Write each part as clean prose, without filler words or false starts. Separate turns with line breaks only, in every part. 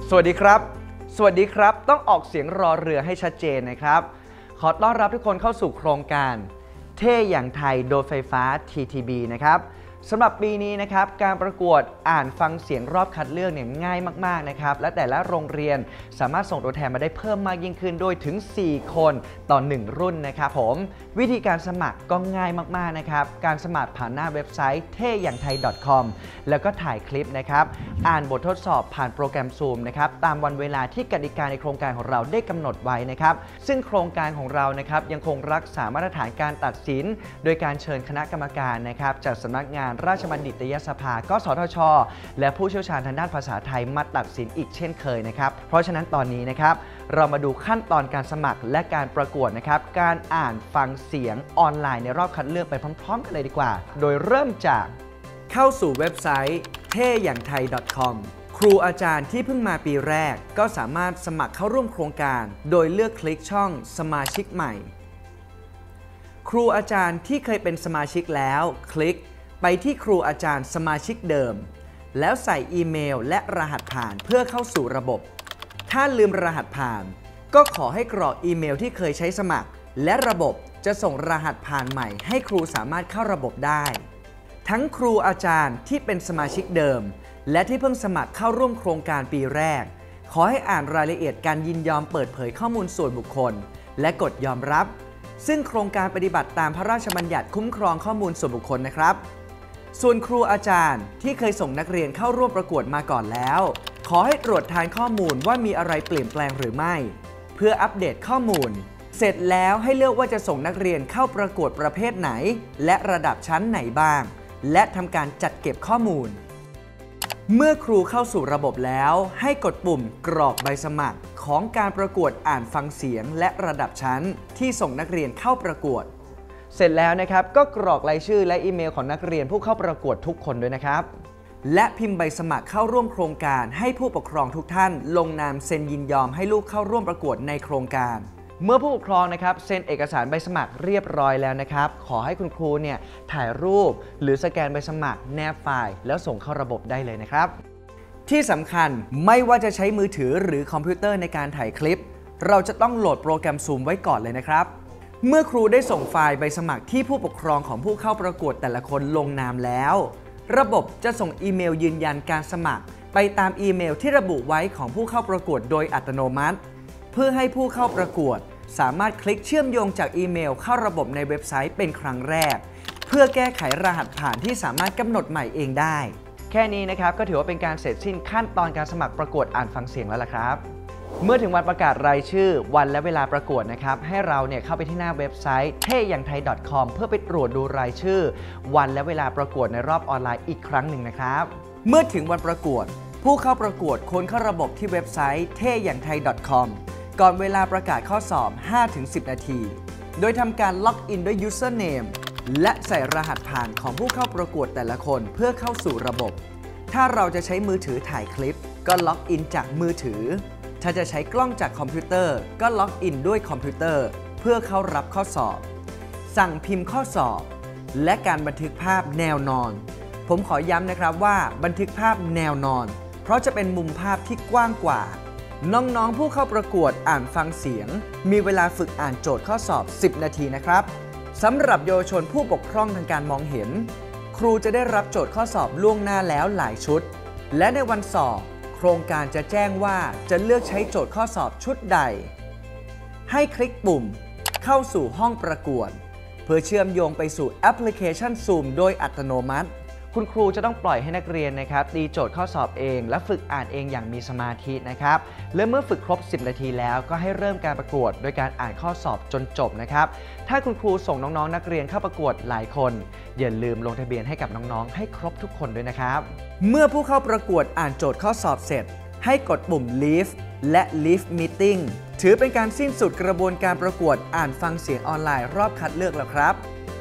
สวัสดีครับต้องออกเสียงรอเรือให้ชัดเจนนะครับขอต้อนรับทุกคนเข้าสู่โครงการเท่อย่างไทยโดยไฟฟ้า TTB นะครับสำหรับปีนี้นะครับการประกวดอ่านฟังเสียงรอบคัดเลือกเนี่ยง่ายมากๆนะครับและแต่ละโรงเรียนสามารถส่งตัวแทนมาได้เพิ่มมากยิ่งขึ้นโดยถึง4คนต่อ1รุ่นนะครับผมวิธีการสมัครก็ง่ายมากๆนะครับการสมัครผ่านหน้าเว็บไซต์เท่อย่างไทย .com แล้วก็ถ่ายคลิปนะครับอ่านบททดสอบผ่านโปรแกรม Zoom นะครับตามวันเวลาที่กติกาในโครงการของเราได้กำหนดไว้นะครับซึ่งโครงการของเรานะครับยังคงรักษามาตรฐานการตัดสินโดยการเชิญคณะกรรมการนะครับจากสำนักงานราชบัณฑิตยสภากสทช.และผู้เชี่ยวชาญทางด้านภาษาไทยมาตัดสินอีกเช่นเคยนะครับเพราะฉะนั้นตอนนี้นะครับเรามาดูขั้นตอนการสมัครและการประกวดนะครับการอ่านฟังเสียงออนไลน์ในรอบคัดเลือกไปพร้อมๆกันเลยดีกว่าโดยเริ่มจากเข้าสู่เว็บไซต์เท่อย่างไทย .com ครูอาจารย์ที่เพิ่งมาปีแรกก็สามารถสมัครเข้าร่วมโครงการโดยเลือกคลิกช่องสมาชิกใหม่ครูอาจารย์ที่เคยเป็นสมาชิกแล้วคลิกไปที่ครูอาจารย์สมาชิกเดิมแล้วใส่อีเมลและรหัสผ่านเพื่อเข้าสู่ระบบถ้าลืมรหัสผ่านก็ขอให้กรอกอีเมลที่เคยใช้สมัครและระบบจะส่งรหัสผ่านใหม่ให้ครูสามารถเข้าระบบได้ทั้งครูอาจารย์ที่เป็นสมาชิกเดิมและที่เพิ่งสมัครเข้าร่วมโครงการปีแรกขอให้อ่านรายละเอียดการยินยอมเปิดเผยข้อมูลส่วนบุคคลและกดยอมรับซึ่งโครงการปฏิบัติตามพระราชบัญญัติคุ้มครองข้อมูลส่วนบุคคลนะครับส่วนครูอาจารย์ที่เคยส่งนักเรียนเข้าร่วมประกวดมาก่อนแล้วขอให้ตรวจทานข้อมูลว่ามีอะไรเปลี่ยนแปลงหรือไม่เพื่ออัปเดตข้อมูลเสร็จแล้วให้เลือกว่าจะส่งนักเรียนเข้าประกวดประเภทไหนและระดับชั้นไหนบ้างและทำการจัดเก็บข้อมูลเมื่อครูเข้าสู่ระบบแล้วให้กดปุ่มกรอกใบสมัครของการประกวดอ่านฟังเสียงและระดับชั้นที่ส่งนักเรียนเข้าประกวดเสร็จแล้วนะครับก็กรอกรายชื่อและอีเมลของนักเรียนผู้เข้าประกวดทุกคนด้วยนะครับและพิมพ์ใบสมัครเข้าร่วมโครงการให้ผู้ปกครองทุกท่านลงนามเซ็นยินยอมให้ลูกเข้าร่วมประกวดในโครงการเมื่อผู้ปกครองนะครับเซ็นเอกสารใบสมัครเรียบร้อยแล้วนะครับขอให้คุณครูเนี่ยถ่ายรูปหรือสแกนใบสมัครแนบไฟล์แล้วส่งเข้าระบบได้เลยนะครับที่สำคัญไม่ว่าจะใช้มือถือหรือคอมพิวเตอร์ในการถ่ายคลิปเราจะต้องโหลดโปรแกรม Zoom ไว้ก่อนเลยนะครับเมื่อครูได้ส่งไฟล์ใบสมัครที่ผู้ปกครองของผู้เข้าประกวดแต่ละคนลงนามแล้วระบบจะส่งอีเมลยืนยันการสมัครไปตามอีเมลที่ระบุไว้ของผู้เข้าประกวดโดยอัตโนมัติเพื่อให้ผู้เข้าประกวดสามารถคลิกเชื่อมโยงจากอีเมลเข้าระบบในเว็บไซต์เป็นครั้งแรกเพื่อแก้ไขรหัสผ่านที่สามารถกำหนดใหม่เองได้แค่นี้นะครับก็ถือว่าเป็นการเสร็จสิ้นขั้นตอนการสมัครประกวดอ่านฟังเสียงแล้วล่ะครับเมื่อถึงวันประกาศรายชื่อวันและเวลาประกวดนะครับให้เราเนี่ยเข้าไปที่หน้าเว็บไซต์เท่อย่างไทย .com เพื่อไปตรวจดูรายชื่อวันและเวลาประกวดในรอบออนไลน์อีกครั้งหนึ่งนะครับเมื่อถึงวันประกวดผู้เข้าประกวดควรเข้าระบบที่เว็บไซต์เท่อย่างไทย .com ก่อนเวลาประกาศข้อสอบ 5-10 นาทีโดยทำการล็อกอินด้วย username และใส่รหัสผ่านของผู้เข้าประกวดแต่ละคนเพื่อเข้าสู่ระบบถ้าเราจะใช้มือถือถ่ายคลิปก็ล็อกอินจากมือถือถ้าจะใช้กล้องจากคอมพิวเตอร์ก็ล็อกอินด้วยคอมพิวเตอร์เพื่อเข้ารับข้อสอบสั่งพิมพ์ข้อสอบและการบันทึกภาพแนวนอนผมขอย้ำนะครับว่าบันทึกภาพแนวนอนเพราะจะเป็นมุมภาพที่กว้างกว่าน้องๆผู้เข้าประกวดอ่านฟังเสียงมีเวลาฝึกอ่านโจทย์ข้อสอบ10 นาทีนะครับสำหรับเยาวชนผู้บกพร่องทางการมองเห็นครูจะได้รับโจทย์ข้อสอบล่วงหน้าแล้วหลายชุดและในวันสอบโครงการจะแจ้งว่าจะเลือกใช้โจทย์ข้อสอบชุดใดให้คลิกปุ่มเข้าสู่ห้องประกวดเพื่อเชื่อมโยงไปสู่แอปพลิเคชัน Zoom โดยอัตโนมัติคุณครูจะต้องปล่อยให้นักเรียนนะครับตีโจทย์ข้อสอบเองและฝึกอ่านเองอย่างมีสมาธินะครับและเมื่อฝึกครบ10 นาทีแล้วก็ให้เริ่มการประกวดโดยการอ่านข้อสอบจนจบนะครับถ้าคุณครูส่งน้องๆนักเรียนเข้าประกวดหลายคนอย่าลืมลงทะเบียนให้กับน้องๆให้ครบทุกคนด้วยนะครับเมื่อผู้เข้าประกวดอ่านโจทย์ข้อสอบเสร็จให้กดปุ่ม Leave และ Leave Meeting ถือเป็นการสิ้นสุดกระบวนการประกวดอ่านฟังเสียงออนไลน์รอบคัดเลือกแล้วครับ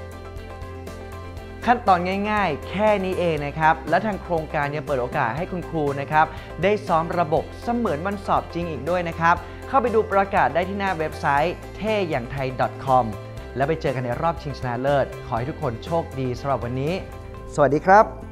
ขั้นตอนง่ายๆแค่นี้เองนะครับและทางโครงการยังเปิดโอกาสให้คุณครูนะครับได้ซ้อมระบบเสมือนวันสอบจริงอีกด้วยนะครับเข้าไปดูประกาศได้ที่หน้าเว็บไซต์เท่อย่างไทย .com แล้วไปเจอกันในรอบชิงชนะเลิศขอให้ทุกคนโชคดีสำหรับวันนี้สวัสดีครับ